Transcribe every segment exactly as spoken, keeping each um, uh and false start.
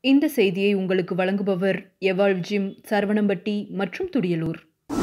இந்த செய்தியை உங்களுக்கு வழங்குபவர் எவால்வ் ஜிம், சரவணம்பட்டி மற்றும் துடியலூர்.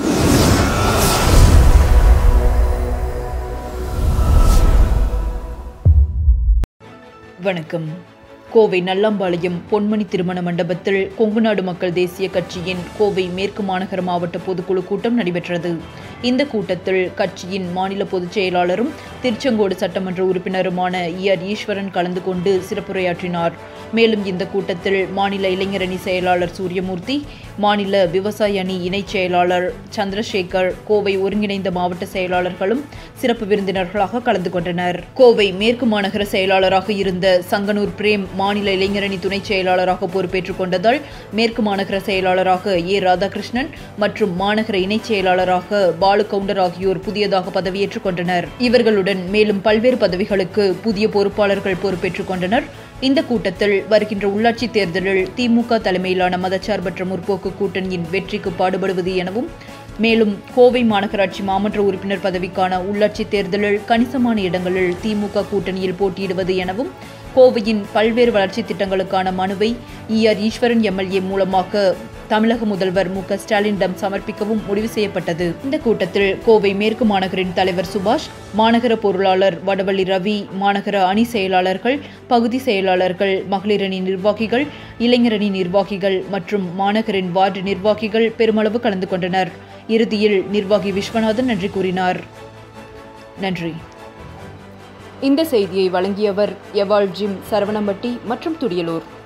வணக்கம். கோவை நல்லாம்பாளையம் பொன்மணி திருமண மண்டபத்தில் கொங்குநாடு மக்கள் தேசிய கட்சியின் கோவை மேற்கு மாநகர மாவட்ட பொதுக்குழு கூட்டம் நடைபெற்றது. இந்த கூட்டத்தில் கட்சியின் மாநில பொதுச் செயலாளரும் திருச்செங்கோடு சட்டமன்ற உறுப்பினருமான இ ஆர் ஈஸ்வரன் கலந்து கொண்டு சிறப்புரையாற்றினார். மேலும் இந்த கூட்டத்தில் மாநில இளைஞர் அணி செயலாளர் சூரியமூர்த்தி, மாநில விவசாய அணி இணைச் செயலாளர் சந்திரசேகர், கோவை ஒருங்கிணைந்த மாவட்ட செயலாளர்களும் சிறப்பு விருந்தினர்களாக கலந்து கொண்டனர். கோவை மேற்கு மாநகர செயலாளராக இருந்த சங்கனூர் பிரேம் மாநில இளைஞரணி துணை செயலாளராக பொறுப்பேற்றுக் கொண்டதால் மேற்கு மாநகர செயலாளராக ஏ ராதாகிருஷ்ணன் மற்றும் மாநகர இணைச் செயலாளராக பாலு கவுண்டர் ஆகியோர் புதியதாக பதவியேற்றுக் கொண்டனர். இவர்களுடன் மேலும் பல்வேறு பதவிகளுக்கு புதிய பொறுப்பாளர்கள் பொறுப்பேற்றுக் கொண்டனர். இந்த கூட்டத்தில் வருகின்ற உள்ளாட்சி தேர்தலில் திமுக தலைமையிலான மதச்சார்பற்ற முற்போக்கு கூட்டணியின் வெற்றிக்கு பாடுபடுவது எனவும், மேலும் கோவை மாநகராட்சி மாமன்ற உறுப்பினர் பதவிக்கான உள்ளாட்சி தேர்தலில் கணிசமான இடங்களில் திமுக கூட்டணியில் போட்டியிடுவது எனவும், கோவையின் பல்வேறு வளர்ச்சி திட்டங்களுக்கான மனுவை E R Eswaran M L A மூலமாக தமிழக முதல்வர் மு க ஸ்டாலினிடம் சமர்ப்பிக்கவும் முடிவு செய்யப்பட்டது. இந்த கூட்டத்தில் கோவை மேற்கு மாநகரின் தலைவர் சுபாஷ், மாநகர பொருளாளர் வடவள்ளி ரவி, மாநகர அணி செயலாளர்கள், பகுதி செயலாளர்கள், மகளிரணி நிர்வாகிகள், இளைஞரணி நிர்வாகிகள் மற்றும் மாநகரின் வார்டு நிர்வாகிகள் பெருமளவு கலந்து கொண்டனர். இறுதியில் நிர்வாகி விஸ்வநாதன் நன்றி கூறினார். நன்றி. இந்த செய்தியை வழங்கியவர் எவால்வ் ஜிம், சரவணம்பட்டி மற்றும் துடியலூர்.